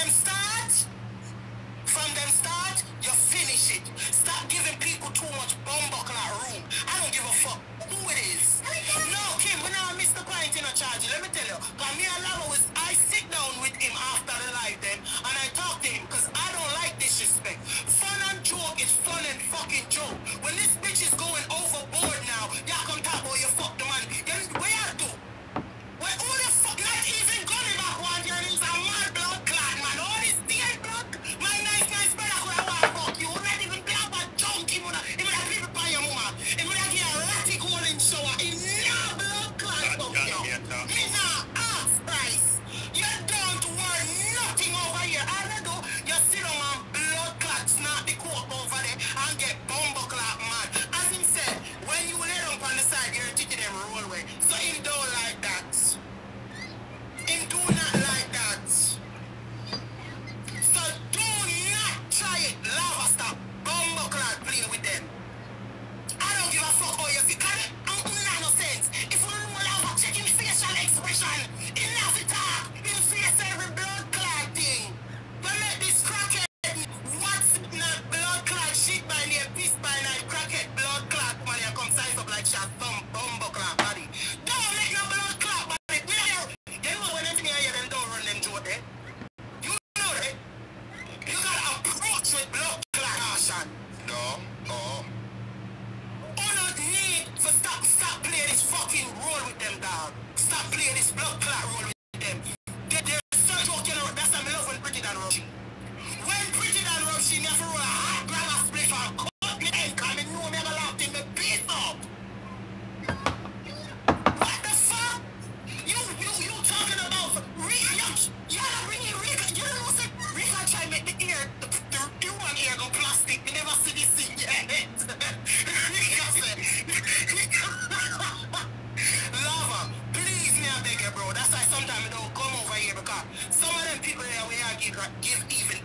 From them start, you finish it. Stop giving people too much bumbuckle room. I don't give a fuck who it is. No, Kim, when I missed the point in a charge, let me tell you. Cause me and Lava I sit down with him after the live then, and I talk to him, cause I don't like disrespect. Fun and joke is fun and fucking joke. When this bitch is going overboard now, y'all come talk about you fuck the man. Where y'all do? Where who the fuck not even going back one year is a mad blood clot, man. All this dead blood. My nice brother could have walked fuck you. Would not even be up a junk. He would have people by your mama. He would have get a ratty golden shower. He nah blood clot fuck you. Me nah ask price. You don't worry nothing over here. All I do, you sit on my blood clot, snap the coke over there and get bumbo clot mad. As him said, when you lay down on the side, you're teaching them roll way. So him don't like that. Him do not like that. So do not try it. Lava stop. Bumbo clot playing with them. I don't give a fuck how you feel. Cause it don't make no sense. If you don't know Lava, check him facial expression. Enough it talk. Him face every blood clot thing. But let this crackhead, what's not blood clot shit by near piss by night crackhead blood clot man you come size up like shot thumb bumbo clot body. Don't make no blood clot body. You know when anything I hear them don't run them joke there. You know that. You gotta approach with blood clot action. No. Oh. You don't need to stop playing this fucking role with them, dog. Stop playing this blood clot role with them. They're so joking. That's why I love when Pretty Dan rush. When Pretty Dan rush, you have to roll a hot grab a split and cut me end, cause I know me have a lot in me beat up. What the fuck? You talking about Rika? You gotta bring in Rika. You don't know say Rika try to make the ear, the one ear go plastic. You never see this thing yet. Rika said, Lava, please me I beg you, bro. That's why sometimes I don't come over here because some of them people there we are give even